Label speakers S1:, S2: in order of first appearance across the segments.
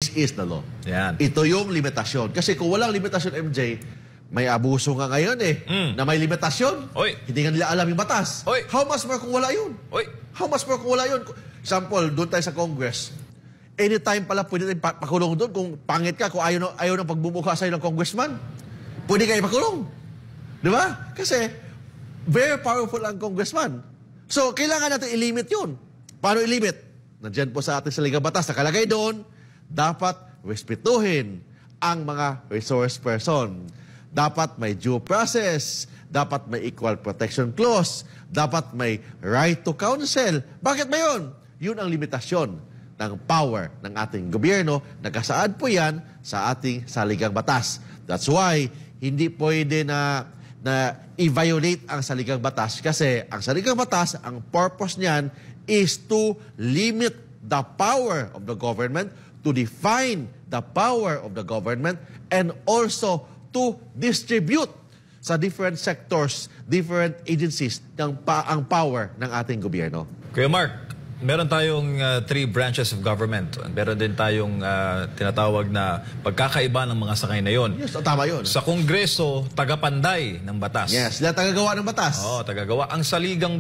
S1: is the law.
S2: Yan.
S1: Ito yung limitasyon. Kasi kung walang limitasyon, MJ, may abuso nga ngayon na may limitasyon.
S2: Oy.
S1: Hindi nga nila alam yung batas.
S2: Oy.
S1: How much more kung wala yun?
S2: Oy.
S1: How much more kung wala yun? Example, doon tayo sa Congress. Anytime pala pwede tayong pakulong doon kung pangit ka, kung ayaw ng pagbumuka sa'yo ng congressman. Pwede kayo pakulong. Di ba? Kasi very powerful ang congressman. So, kailangan natin ilimit yun. Paano ilimit? Nandiyan po sa ating saligang batas, nakalagay doon, dapat respetuhin ang mga resource person. Dapat may due process, dapat may equal protection clause, dapat may right to counsel. Bakit ba yun? Yun ang limitasyon ng power ng ating gobyerno. Nakasaad po yan sa ating saligang batas. That's why hindi pwede na i-violate ang saligang batas kasi ang saligang batas, ang purpose niyan is to limit the power of the government, to define the power of the government, and also to distribute sa different sectors, different agencies ang power ng ating gobyerno.
S2: Kuya Mark, meron tayong three branches of government. Meron din tayong tinatawag na pagkakaiba ng mga sakay na yon.
S1: Yes, tama yun.
S2: Sa Kongreso, tagapanday ng batas.
S1: Yes, sila tagagawa ng batas.
S2: Oo, tagagawa. Ang saligang,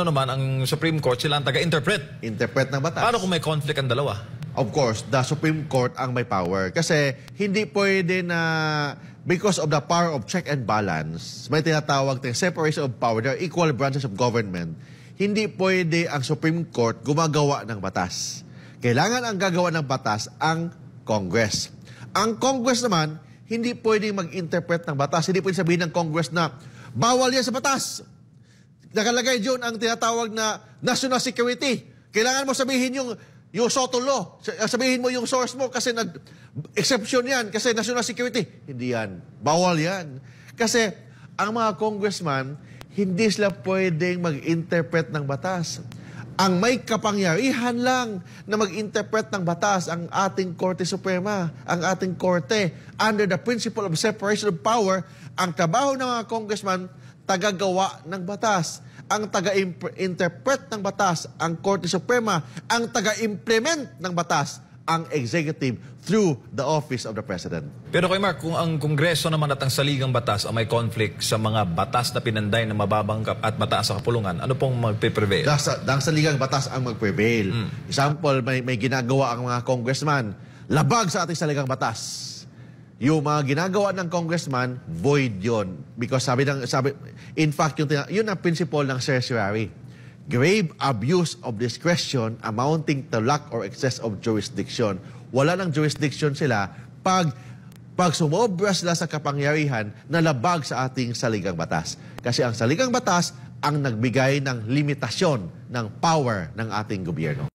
S2: ang Supreme Court, sila ang taga-interpret.
S1: Interpret ng batas.
S2: Paano kung may conflict ang dalawa?
S1: Of course, the Supreme Court ang may power. Kasi hindi pwede na, because of the power of check and balance, may tinatawag na separation of power, there are equal branches of government. Hindi pwede ang Supreme Court gumagawa ng batas. Kailangan ang gagawa ng batas ang Congress. Ang Congress naman, hindi pwede mag-interpret ng batas. Hindi pwede sabihin ng Congress na bawal yan sa batas. Nakalagay dyan ang tinatawag na national security. Kailangan mo sabihin yung SOTO law. Sabihin mo yung source mo kasi exception yan kasi national security. Hindi yan. Bawal yan. Kasi ang mga congressman, hindi sila pwedeng mag-interpret ng batas. Ang may kapangyarihan lang na mag-interpret ng batas ang ating Korte Suprema, ang ating Korte. Under the principle of separation of power, ang trabaho ng mga congressman, tagagawa ng batas. Ang taga-interpret ng batas, ang Korte Suprema. Ang taga-implement ng batas, ang executive through the office of the President.
S2: Pero kay Mark, kung ang Kongreso naman at ang saligang batas ang may conflict sa mga batas na pinanday na mababang at mataas sa kapulungan, ano pong magpe-prevail?
S1: Ang saligang batas ang mag-prevail. Example, may ginagawa ang mga congressman, labag sa ating saligang batas. Yung mga ginagawa ng congressman, void yon. Because in fact, yun ang principle ng certiorari. Grave abuse of discretion amounting to lack or excess of jurisdiction. Wala ng jurisdiction sila pag sumobra sila sa kapangyarihan na labag sa ating saligang batas. Kasi ang saligang batas ang nagbigay ng limitasyon ng power ng ating gobyerno.